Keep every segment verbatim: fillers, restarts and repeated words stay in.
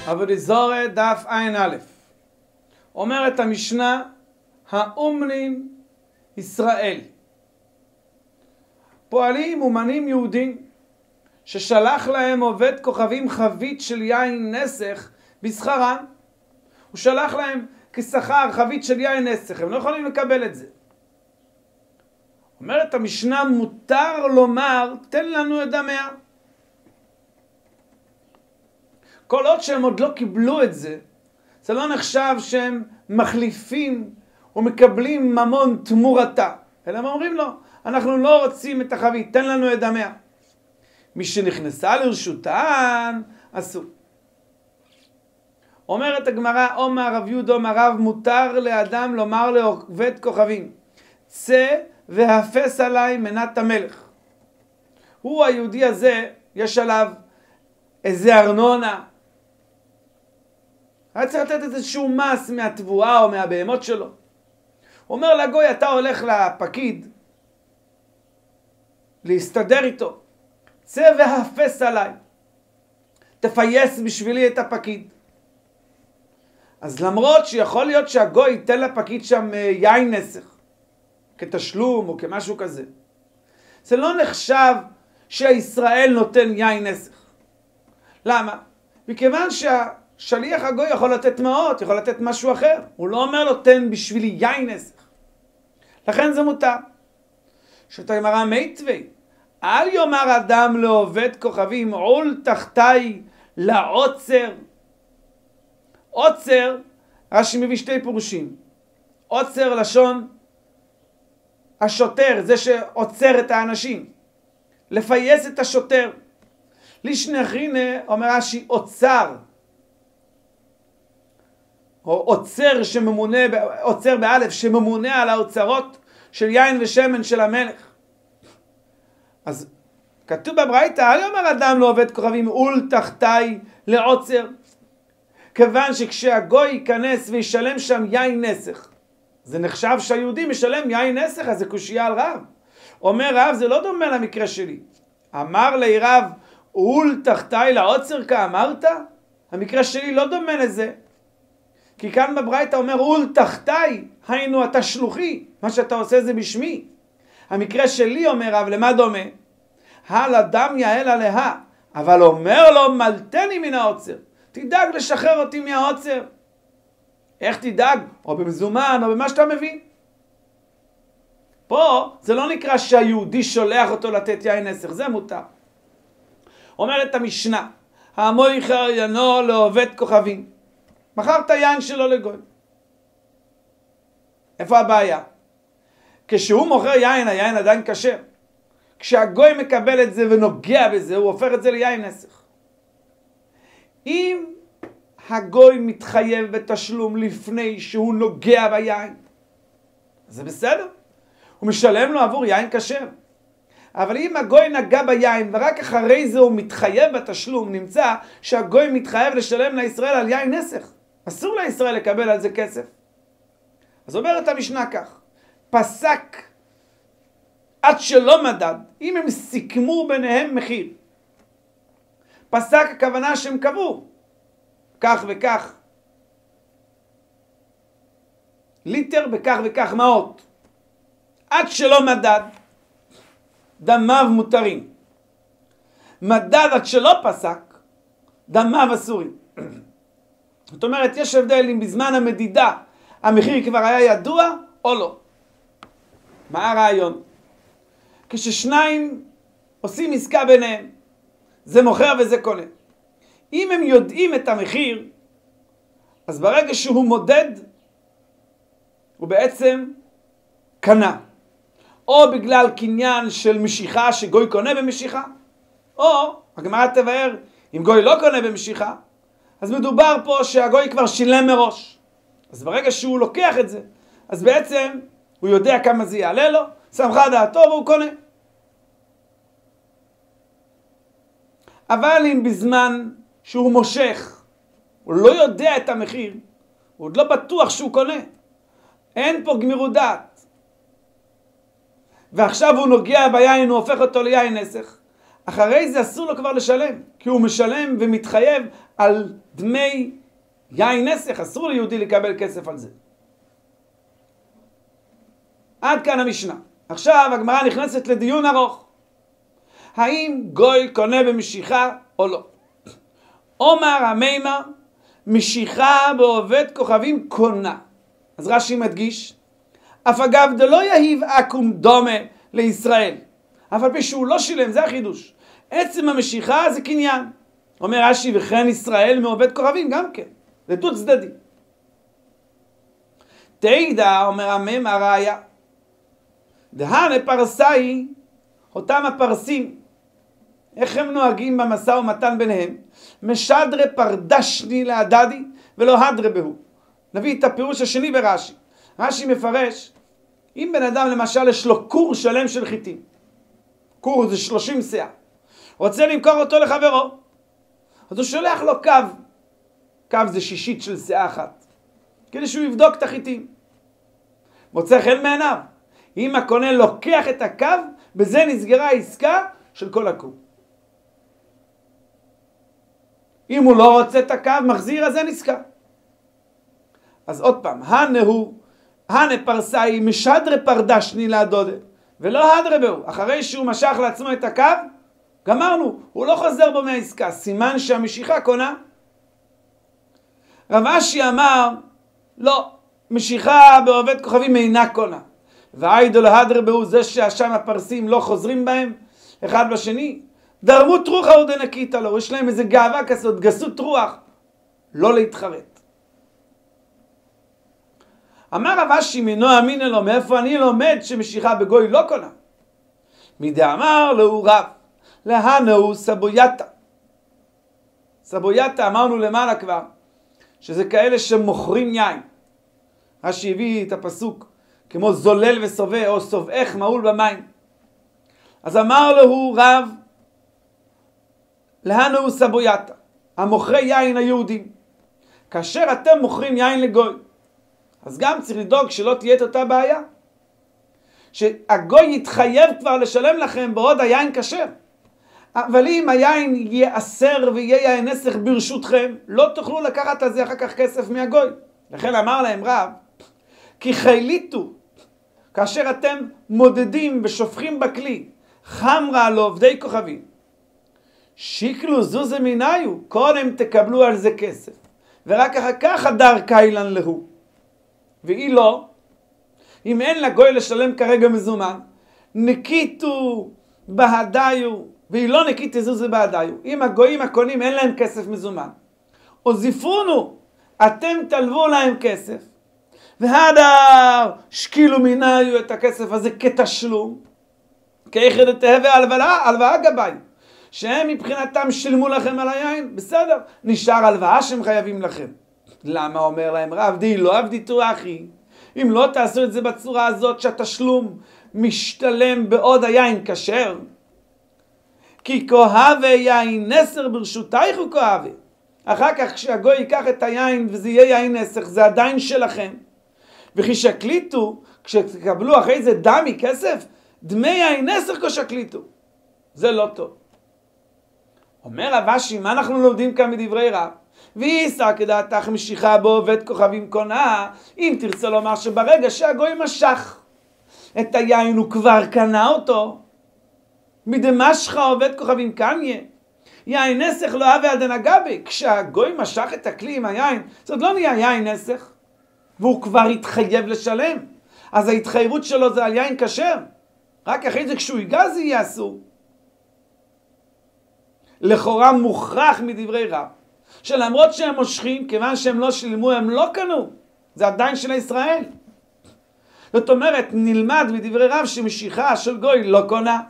עבודי זוהר דף עין א'. אומרת המשנה, האומנים ישראל. פועלים אומנים יהודים ששלח להם עובד כוכבים חבית של יין נסך בשכרם. הוא שלח להם כשכר חבית של יין נסך, הם לא יכולים לקבל את זה. אומרת המשנה, מותר לומר, תן לנו את דמיה. כל עוד שהם עוד לא קיבלו את זה, זה לא נחשב שהם מחליפים ומקבלים ממון תמורתה. אלא הם אומרים לו, אנחנו לא רוצים את החבית, תן לנו את דמיה. מי שנכנסה לרשותן, אסור. אומרת הגמרא, אומר רב יהודה אומר רב, מותר לאדם לומר לעובד כוכבים, צא והפס עליי מנת המלך. הוא היהודי הזה, יש עליו איזה ארנונה. היה צריך לתת איזשהו מס מהתבואה או מהבהמות שלו. הוא אומר לגוי, אתה הולך לפקיד להסתדר איתו. צא והפס עליי. תפייס בשבילי את הפקיד. אז למרות שיכול להיות שהגוי ייתן לפקיד שם יין נסך, כתשלום או כמשהו כזה, זה לא נחשב שהישראל נותן יין נסך. למה? מכיוון שהשליח הגוי יכול לתת מעות, יכול לתת משהו אחר. הוא לא אומר לו תן בשבילי יין נסך. לכן זה מותר. שאתה אמרה מיטבי, אל יאמר אדם לעובד כוכבים עול תחתיי לעוצר. עוצר, רש"י מביא שתי פירושים. עוצר לשון השוטר, זה שעוצר את האנשים. לפייס את השוטר. לישנחינה אומר רש"י עוצר. או עוצר שממונה, עוצר באלף, שממונה על האוצרות של יין ושמן של המלך. אז כתוב בברייתא, אל יאמר אדם לא עובד כוכבים עול תחתיי לעוצר. כיוון שכשהגוי ייכנס וישלם שם יין נסך, זה נחשב שהיהודי משלם יין נסך, אז זה קושייה על רב. אומר רב, זה לא דומה למקרה שלי. אמר לי רב, עול תחתיי לעוצר כאמרת? המקרה שלי לא דומה לזה. כי כאן בברייתא אומר עול תחתיי, היינו אתה שלוחי, מה שאתה עושה זה בשמי. המקרה שלי אומר רב, למה דומה? הלא דמיה אלא לה, אבל אומר לו מלתני מן העוצר. תדאג לשחרר אותי מהעוצר. איך תדאג? או במזומן או במה שאתה מבין. פה זה לא נקרא שהיהודי שולח אותו לתת יין נסך, זה מותר. אומרת המשנה, המויכר ינו לעובד כוכבים. מכר את היין שלו לגוי. איפה הבעיה? כשהוא מוכר יין, היין עדיין כשר. כשהגוי מקבל את זה ונוגע בזה, הוא הופך את זה ליין נסך. אם הגוי מתחייב בתשלום לפני שהוא נוגע ביין, זה בסדר. הוא משלם לו עבור יין כשר. אבל אם הגוי נגע ביין ורק אחרי זה הוא מתחייב בתשלום, נמצא שהגוי מתחייב לשלם לישראל על יין נסך. אסור לישראל לקבל על זה כסף. אז אומרת המשנה כך, פסק עד שלא מדד, אם הם סיכמו ביניהם מחיר. פסק הכוונה שהם קבעו, כך וכך, ליטר בכך וכך מעות. עד שלא מדד, דמיו מותרים. מדד עד שלא פסק, דמיו אסורים. זאת אומרת, יש הבדל אם בזמן המדידה המחיר כבר היה ידוע או לא. מה הרעיון? כששניים עושים עסקה ביניהם, זה מוכר וזה קונה. אם הם יודעים את המחיר, אז ברגע שהוא מודד, הוא בעצם קנה. או בגלל קניין של משיכה שגוי קונה במשיכה, או, הגמרא תבאר, אם גוי לא קונה במשיכה, אז מדובר פה שהגוי כבר שילם מראש. אז ברגע שהוא לוקח את זה, אז בעצם הוא יודע כמה זה יעלה לו, שמחה דעתו והוא קונה. אבל אם בזמן שהוא מושך, הוא לא יודע את המחיר, הוא עוד לא בטוח שהוא קונה. אין פה גמירות דעת. ועכשיו הוא נוגע ביין, הוא הופך אותו ליין נסך. אחרי זה אסור לו כבר לשלם, כי הוא משלם ומתחייב על דמי יין נסך, אסור ליהודי לקבל כסף על זה. עד כאן המשנה. עכשיו הגמרא נכנסת לדיון ארוך. האם גוי קונה במשיכה או לא? אומר המימר, משיכה בעובד כוכבים קונה. אז רש"י מדגיש, אף אגב דלא יהיב אקום דומה לישראל. אף על פי שהוא לא שילם, זה החידוש. עצם המשיכה זה קניין. אומר רש"י, וכן ישראל מעובד כוכבים גם כן. זה דו צדדי. תדע, אומר המימר הראיה, דהנה פרסאי, אותם הפרסים, איך הם נוהגים במשא ומתן ביניהם? משדרי פרדשני להדדי ולא הדרה בהו. נביא את הפירוש השני ברש"י. רש"י מפרש, אם בן אדם למשל יש לו קור שלם של חיטים, קור זה שלושים סאה, רוצה למכור אותו לחברו, אז הוא שולח לו קו, קו זה שישית של סאה אחת, כדי שהוא יבדוק את החיטים. מוצא חן מעיניו. אם הקונה לוקח את הקו, בזה נסגרה העסקה של כל הקור. אם הוא לא רוצה את הקו, מחזיר, אז זה נסגר. אז עוד פעם, הנהו, הנה פרסאי משדרי פרדשני להדודה, ולא הדרה בהו. אחרי שהוא משך לעצמו את הקו, גמרנו, הוא לא חוזר בו מהעסקה, סימן שהמשיכה קונה. רב אשי אמר, לא, משיכה בעובד כוכבים אינה קונה. והאידו להדרה בהו, זה שהשם הפרסים לא חוזרים בהם אחד בשני, דרמות רוחה עוד נקית לו, יש להם איזה גאווה כזאת, גסות רוח, לא להתחרט. אמר רב אשי מנוע אמינא לו, מאיפה אני לומד שמשיכה בגוי לא קונה? מדאמר לו רב, להנהו סבויתא. סבויתא אמרנו למעלה כבר, שזה כאלה שמוכרים יין. רש"י הביא את הפסוק, כמו זולל וסובע, או סובעך מעול במים. אז אמר לו רב, להנהו סבויתא, המוכרי יין היהודים. כאשר אתם מוכרים יין לגוי, אז גם צריך לדאוג שלא תהיה את אותה בעיה. שהגוי יתחייב כבר לשלם לכם בעוד היין כשר. אבל אם היין יהיה אסר ויהיה יין נסך ברשותכם, לא תוכלו לקחת על זה אחר כך כסף מהגוי. לכן אמר להם רב, כי חיליתו, כאשר אתם מודדים ושופכים בכלי, חמרה לעובדי כוכבים, שיקלו זוזה מיניו, קודם תקבלו על זה כסף, ורק אחר כך הדר קיילן להו. ואי לא, אם אין לגוי לשלם כרגע מזומן, נקיתו בהדיו, והיא לא נקית זוזה בהדיו. אם הגויים הקונים אין להם כסף מזומן, עוזיפונו, אתם תלוו להם כסף, והדר שקילו מיניו את הכסף הזה כתשלום, כאיכד תהווה הלוואה, הלוואה גבי, שהם מבחינתם שילמו לכם על היין, בסדר, נשאר הלוואה שהם חייבים לכם. למה אומר להם רב, די לא עבדיתו אחי, אם לא תעשו את זה בצורה הזאת שהתשלום משתלם בעוד היין כשר, כי כהווה יין נסר ברשותייך הוא כהווה. אחר כך כשהגוי ייקח את היין וזה יהיה יין נסך, זה עדיין שלכם. וכי שקליטו, כשתקבלו אחרי זה דמי כסף, דמי יין נסך כשקליטו. זה לא טוב. אומר רב אשי, מה אנחנו לומדים כאן מדברי רב? ואיסא כדעתך משיכה בעובד כוכבים קונה, אם תרצה לומר שברגע שהגוי משך את היין הוא כבר קנה אותו, מדמשכה עובד כוכבים קניה, יין נסך לא הווה עד הנגבי. כשהגוי משך את הכלי עם היין, זאת אומרת לא נהיה יין נסך, והוא כבר התחייב לשלם, אז ההתחייבות שלו זה על יין כשר, רק אחרי זה כשהוא ייגע זה יהיה אסור. לכאורה מוכרח מדברי רב, שלמרות שהם מושכים, כיוון שהם לא שילמו, הם לא קנו, זה עדיין של ישראל. זאת אומרת, נלמד מדברי רב שמשיכה של גוי לא קונה.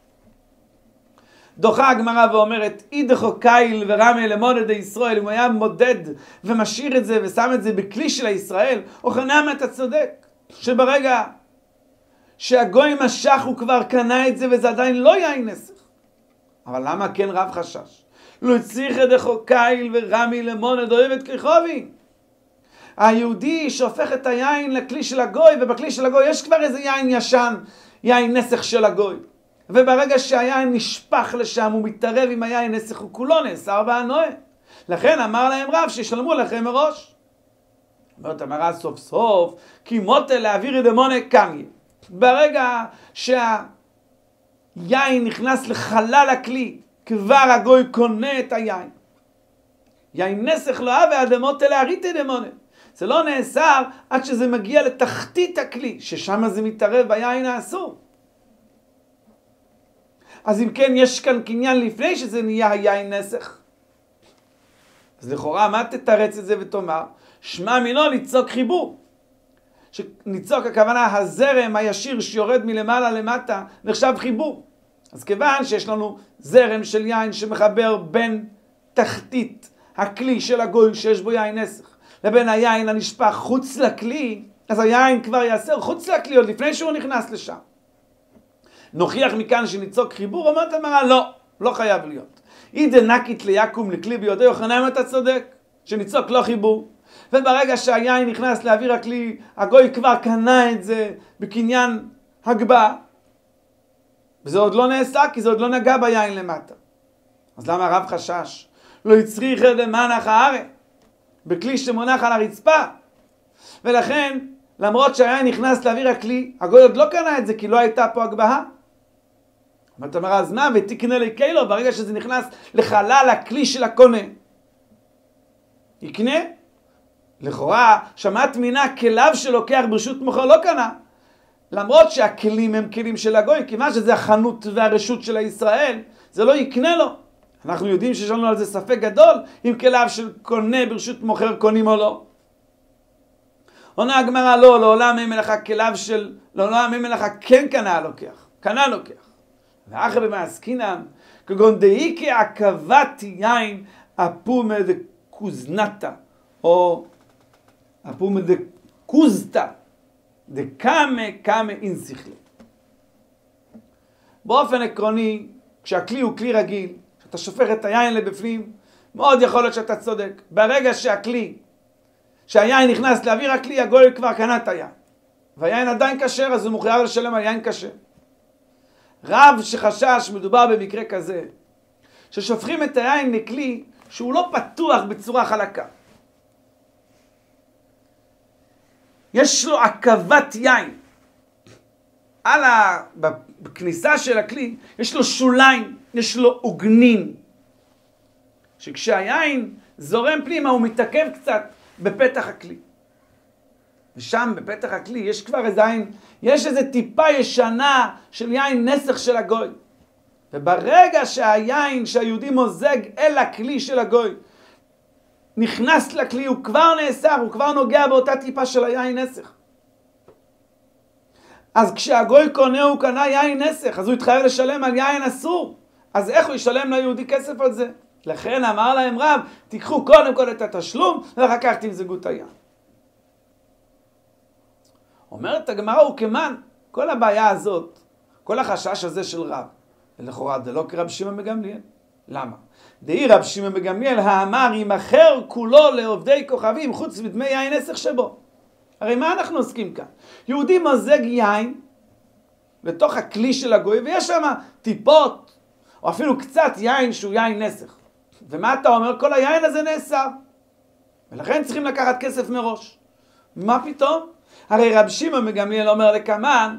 דוחה הגמרא ואומרת, אידכו קייל ורמי למודד ישראל, אם הוא היה מודד ומשאיר את זה ושם את זה בכלי של הישראל, או חנם אתה צודק, שברגע שהגוי משך הוא כבר קנה את זה וזה עדיין לא יין נסך. אבל למה כן רב חשש? לא צריך דכו קייל ורמי למודד אוהבת כחובי. היהודי שהופך את היין לכלי של הגוי, ובכלי של הגוי יש כבר איזה יין ישן, יין נסך של הגוי. וברגע שהיין נשפך לשם, הוא מתערב עם היין נסך, הוא כולו נאסר והנועה. לכן אמר להם רב שישלמו לכם מראש. אומרת המראה סוף סוף, כי מוטה להעביר דמונה קמיה. ברגע שהיין נכנס לחלל הכלי, כבר הגוי קונה את היין. יין נסך לא אהבה דמוטה להריתי דמונה. זה לא נאסר עד שזה מגיע לתחתית הכלי, ששם זה מתערב ביין האסור. אז אם כן, יש כאן קניין לפני שזה נהיה היין נסך. אז לכאורה, מה תתרץ את זה ותאמר? שמע מינו ליצוק חיבור. שניצוק הכוונה, הזרם הישיר שיורד מלמעלה למטה, נחשב חיבור. אז כיוון שיש לנו זרם של יין שמחבר בין תחתית הכלי של הגוי שיש בו יין נסך, לבין היין הנשפך חוץ לכלי, אז היין כבר יאסר חוץ לכלי עוד לפני שהוא נכנס לשם. נוכיח מכאן שניצוק חיבור, אומרת המראה, לא, לא חייב להיות. אידה נקית ליקום לכלי בידי יוחנן, אתה צודק, שניצוק לא חיבור. וברגע שהיין נכנס לאוויר הכלי, הגוי כבר קנה את זה בקניין הגבה, וזה עוד לא נעשה, כי זה עוד לא נגע ביין למטה. אז למה הרב חשש? לא יצריך למנח הארץ, בכלי שמונח על הרצפה. ולכן, למרות שהיין נכנס לאוויר הכלי, הגוי עוד לא קנה את זה, כי לא הייתה פה הגבהה. אומרת המראה, אז מה? ותקנה לי קילו, ברגע שזה נכנס לחלל הכלי של הקונה. יקנה? לכאורה, שמעת מינה כליו שלוקח ברשות מוכר לא קנה. למרות שהכלים הם כלים של הגוי, כיוון שזה החנות והרשות של הישראל, זה לא יקנה לו. אנחנו יודעים שיש לנו על זה ספק גדול, אם כליו של קונה ברשות מוכר קונים או לא. עונה הגמרא, לא, לעולם אין מלאכה כליו של, לעולם אין מלאכה כן קנה לוקח, קנה לוקח. ואחר במעסקינם, כגון דאיקי עקבת יין אפומה דקוזנתה, או אפומה דקוזתה, דקאמה קאמה אינסיכלי. באופן עקרוני, כשהכלי הוא כלי רגיל, כשאתה שופך את היין לבפנים, מאוד יכול להיות שאתה צודק. ברגע שהכלי, שהיין נכנס לאוויר הכלי, הגוי כבר קנה את היין. והיין עדיין כשר, אז הוא מחויב לשלם על יין כשר. רב שחשש, מדובר במקרה כזה, ששופכים את היין לכלי שהוא לא פתוח בצורה חלקה. יש לו עקבת יין. על ה... בכניסה של הכלי יש לו שוליים, יש לו עוגנים. שכשהיין זורם פנימה הוא מתעכב קצת בפתח הכלי. ושם בפתח הכלי יש כבר איזה יין, יש איזה טיפה ישנה של יין נסך של הגוי. וברגע שהיין שהיהודי מוזג אל הכלי של הגוי, נכנס לכלי, הוא כבר נאסר, הוא כבר נוגע באותה טיפה של היין נסך. אז כשהגוי קונה, הוא קנה יין נסך, אז הוא התחייב לשלם על יין אסור. אז איך הוא ישלם ליהודי כסף על זה? לכן אמר להם רב, תיקחו קודם כל את התשלום, ואחר כך תמזגו את היין. אומרת הגמרא, הוא כמן, כל הבעיה הזאת, כל החשש הזה של רב, ולכאורה זה לא כרב שמעון בגמליאל. למה? דאי רב שמעון בגמליאל האמר, ימכר כולו לעובדי כוכבים, חוץ מדמי יין נסך שבו. הרי מה אנחנו עוסקים כאן? יהודי מוזג יין לתוך הכלי של הגוי, ויש שם טיפות, או אפילו קצת יין שהוא יין נסך. ומה אתה אומר? כל היין הזה נאסר. ולכן צריכים לקחת כסף מראש. מה פתאום? הרי רב שמעון בגמליאל אומר לקמן,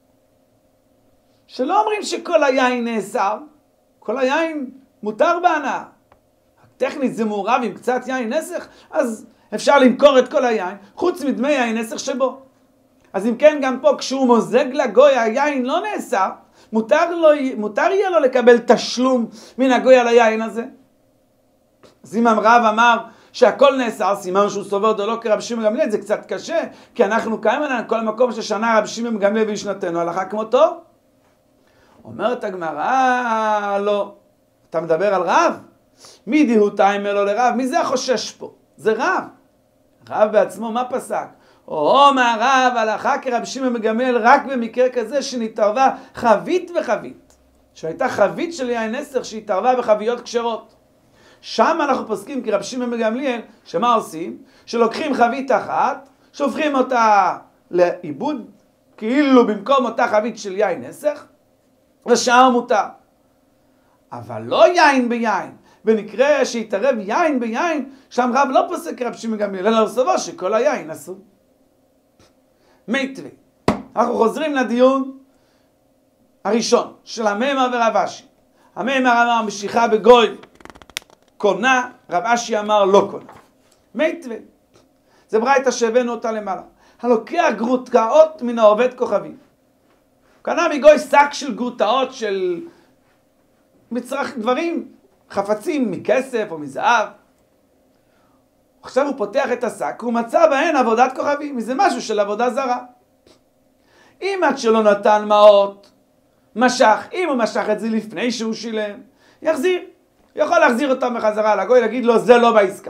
שלא אומרים שכל היין נאסר, כל היין מותר בהנאה. טכנית זה מעורב עם קצת יין נסך, אז אפשר למכור את כל היין, חוץ מדמי יין נסך שבו. אז אם כן, גם פה כשהוא מוזג לגוי, היין לא נאסר, מותר, לו, מותר יהיה לו לקבל תשלום מן הגוי על היין הזה. אז אם הרב אמר שהכל נאסר, סימן שהוא סובר דו לא כרב שמעון בגמליאל, זה קצת קשה, כי אנחנו קיימים עלינו כל מקום ששנה רב שמעון בגמליאל וישנתנו, הלכה כמותו. אומרת הגמרא, לא. אתה מדבר על רב? מי דהותיים אלו לרב? מי זה החושש פה? זה רב. רב בעצמו מה פסק? או מהרב הלכה כרב שמעון בגמליאל רק במקרה כזה שנתערבה חבית וחבית. שהייתה חבית של יין נסך שהתערבה בחביות כשרות. שם אנחנו פוסקים כרב שמעון בגמליאל, שמה עושים? שלוקחים חבית אחת, שופכים אותה לאיבוד, כאילו במקום אותה חבית של יין נסך, ושאר מותר. אבל לא יין ביין. במקרה שיתערב יין ביין, שם רב לא פוסק רב שמעון גמליאל, אלא סובר שכל היין אסור. מיטבי. אנחנו חוזרים לדיון הראשון של המימר ורב אשי. המימר אמר משיכה בגוי קונה, רב אשי אמר לא קונה. מיטבי. זה ברייתא שהבאנו אותה למעלה. הלוקח גרוטאות מן העובד כוכבים. קנה מגוי שק של גרוטאות של מצרך דברים, חפצים מכסף או מזהב. עכשיו הוא פותח את השק, הוא מצא בהן עבודת כוכבים, זה משהו של עבודה זרה. אם עד שלא נתן מעות, משך, אם הוא משך את זה לפני שהוא שילם, יחזיר. יכול להחזיר אותם בחזרה לגוי, להגיד לו זה לא בעסקה.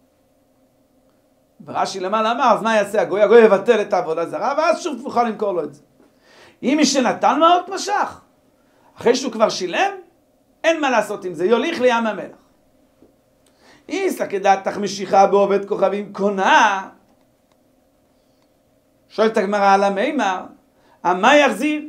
ורש"י למעלה אמר, אז מה יעשה הגוי? הגוי יבטל את העבודה זרה, ואז שוב תוכל למכור לו את זה. אם מי שנתן מעות משך, אחרי שהוא כבר שילם, אין מה לעשות עם זה, יוליך לים המלח. איסא כדעתך משיכה בעובד כוכבים קונה, שואלת הגמרא על המימר, מה יחזיר?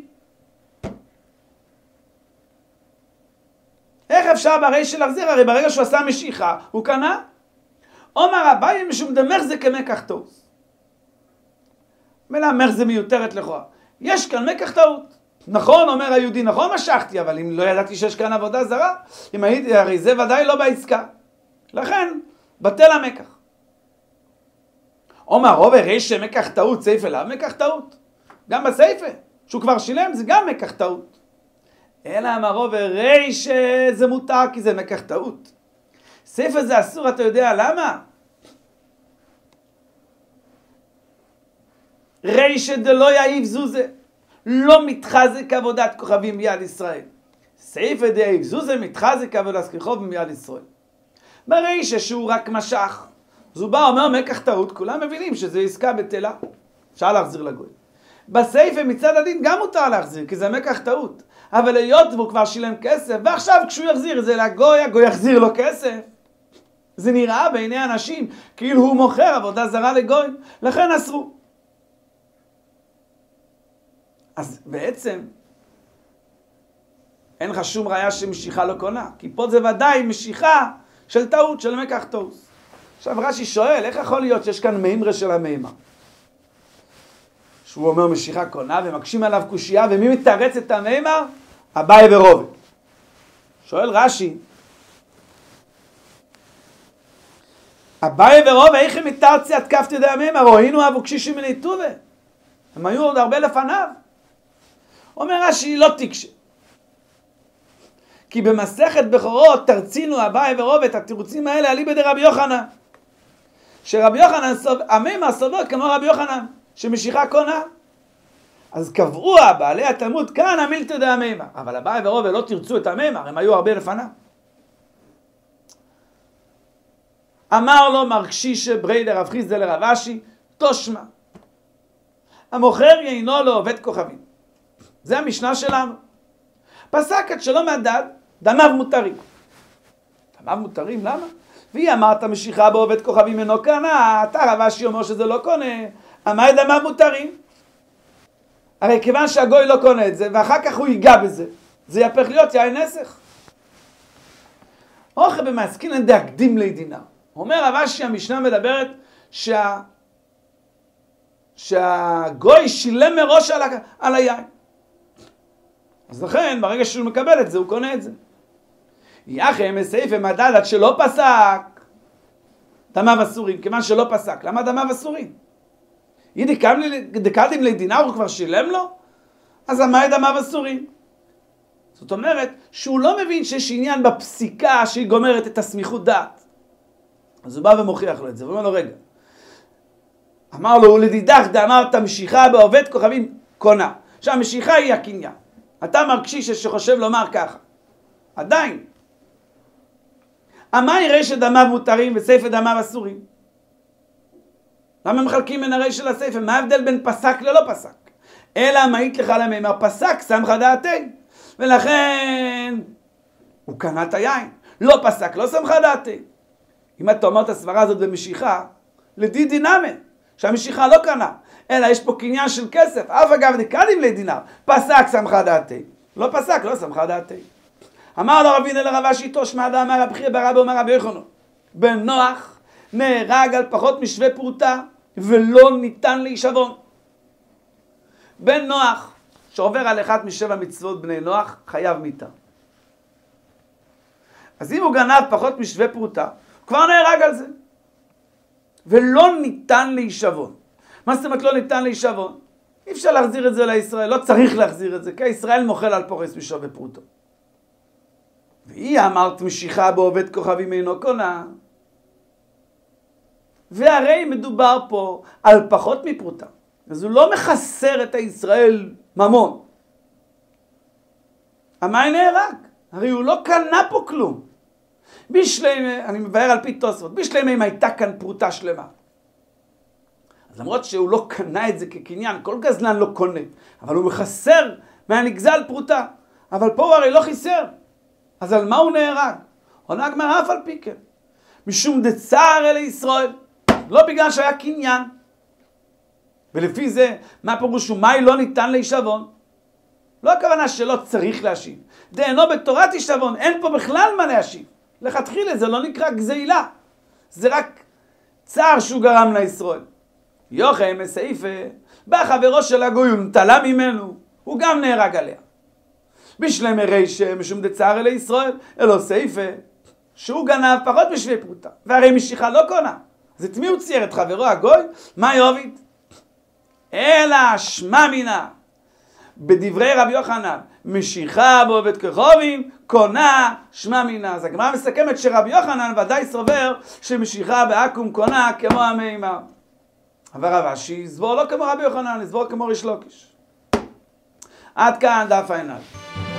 איך אפשר בריש להחזיר? הרי ברגע שהוא עשה משיכה, הוא קנה. אומר אביי משום דמך זה כמקח טעות. מילה מך זה מיותרת לכאורה. יש כאן מקח טעות. נכון, אומר היהודי, נכון משכתי, אבל אם לא ידעתי שיש כאן עבודה זרה, אם הייתי, הרי זה ודאי לא בעסקה. לכן, בטל המקח. אומר רובה ריש מקח טעות, סייפה אליו מקח טעות. גם בסייפה, שהוא כבר שילם, זה גם מקח טעות. אלא אמר רובה ריש זה מותר, כי זה מקח טעות. סייפה זה אסור, אתה יודע למה? ריש דלא יעיב זוזה. לא מתחזק עבודת כוכבים ביד ישראל. סייפה דעיב זוזה מתחזק עבודת כוכבים ביד ישראל. בריש שהוא רק משך. אז הוא בא אומר מקח טעות, כולם מבינים שזה עסקה בטלה. אפשר להחזיר לגוי. בסייפה מצד הדין גם מותר להחזיר, כי זה מקח טעות. אבל היות והוא כבר שילם כסף, ועכשיו כשהוא יחזיר את זה לגוי, הגוי יחזיר לו כסף. זה נראה בעיני אנשים כאילו הוא מוכר עבודה זרה לגוי, לכן אסרו. אז בעצם אין לך שום ראיה שמשיכה לא קונה, כי פה זה ודאי משיכה של טעות, של מקח טעות. עכשיו רש"י שואל, איך יכול להיות שיש כאן מימרה של המימר? שהוא אומר משיכה קונה ומקשים עליו קושייה, ומי מתרץ את המימר? אביי ורובה. שואל רש"י, אביי ורובה, איך הם מתרצי עד כף ידי המימר? או היינו אבו קשישים מני טובה. הם היו עוד הרבה לפניו. אומר רש"י, לא תקשה. כי במסכת בכורות תרצינו אביי ורובה את התירוצים האלה עלי בידי רבי יוחנן. שרבי יוחנן, המימר סובר כמו רבי יוחנן, שמשיכה קונה. אז קבעו בעלי התלמוד כאן המילתא דהמימר. אבל אביי ורובה לא תרצו את המימר, הם היו הרבה לפניו. אמר לו מר קשישא ברי דרב חיסדא לרב אשי, תושמע. המוכר יינו לעובד כוכבים. זה המשנה שלנו. פסק עד שלא מדד, דמיו מותרים. דמיו מותרים, למה? והיא אמרת משיכה בעובד כוכבים אינו קנה, אתה רב אשי אומר שזה לא קונה, אמר דמיו מותרים. הרי כיוון שהגוי לא קונה את זה, ואחר כך הוא ייגע בזה, זה יהפך להיות יין נסך. אוכל במעסקינן דהקדים לי דינר. אומר רב אשי, המשנה מדברת שה... שהגוי שילם מראש על, ה... על היין. אז לכן, ברגע שהוא מקבל את זה, הוא קונה את זה. יחם מסעיף ומדד עד שלא פסק דמיו אסורים, כיוון שלא פסק. למה דמיו אסורים? ידי דקדים לדינר הוא כבר שילם לו? אז מה דמיו אסורים? זאת אומרת שהוא לא מבין שיש עניין בפסיקה שהיא גומרת את הסמיכות דעת. אז הוא בא ומוכיח לו את זה, ואומר לו רגע. אמר לו, ולדידך דאמרת משיכה בעובד כוכבים קונה. עכשיו המשיכה היא הקניין. אתה מרקשיש שחושב לומר ככה. עדיין. המה יראה שדמיו מותרים וסייפה דמיו אסורים? למה מחלקים בין הרי של הסייפה? מה ההבדל בין פסק ללא פסק? אלא מעיט לך למימר פסק, סמך דעתי. ולכן הוא קנה את היין. לא פסק, לא סמך דעתי. אם אתה אומר את הסברה הזאת במשיכה, לדי דינאמן, שהמשיכה לא קנה. אלא יש פה קניין של כסף. אף אגב דקדים לדינר, פסק סמך דעתי. לא פסק, לא שמחה דעתי. אמר לו רב הנה לרב אשי איתו, שמע דא אמר רב חייא בר אבא אומר רבי יוחנן, בן נוח נהרג על פחות משווה פרוטה ולא ניתן להישבון. בן נוח שעובר על אחת משבע מצוות בני נוח חייב מיתה. אז אם הוא גנב פחות משווה פרוטה, הוא כבר נהרג על זה. ולא ניתן להישבון. מה זאת אומרת לא ניתן להישבון? אי אפשר להחזיר את זה לישראל, לא צריך להחזיר את זה, כי ישראל מוכל על פורס משווה פרוטו. והיא אמרת משיכה בעובד כוכבים אינו קונה. והרי מדובר פה על פחות מפרוטה. אז הוא לא מחסר את הישראל ממון. המאי נהרג. הרי הוא לא קנה פה כלום. בשלמי, אני מבאר על פי תוספות, בשלמי אם הייתה כאן פרוטה שלמה. אז למרות שהוא לא קנה את זה כקניין, כל גזלן לא קונה, אבל הוא מחסר מהנגזל פרוטה. אבל פה הוא הרי לא חיסר. אז על מה הוא נהרג? עונה הגמרא אף על פי כן. משום דצער אלי ישראל, לא בגלל שהיה קניין. ולפי זה, מה פירוש ומאי לא ניתן להישבון? לא הכוונה שלא צריך להשיב. דהנו בתורת הישבון, אין פה בכלל מה להשיב. לכתחילה זה לא נקרא גזילה. זה רק צער שהוא גרם לישראל. יוחאי מסעיפה, בא חברו של הגוי, הוא נטלה ממנו, הוא גם נהרג עליה. בשלמי רישא משום דצער אלי ישראל, אלו סעיפה, שהוא גנב פחות משווה פרוטה. והרי משיכה לא קונה. אז את מי הוא צייר? את חברו הגוי? מה יוביד? אלא שמע מינה. בדברי רבי יוחנן, משיכה בעובד כוכבים, קונה שמע מינה. אז הגמרא מסכמת שרבי יוחנן ודאי סובר שמשיכה בעכו"ם קונה כמו המימר. אבל רב אשי סבור לא כמו רבי יוחנן, סבור כמו ריש לוקיש. עד כאן דף ע"א.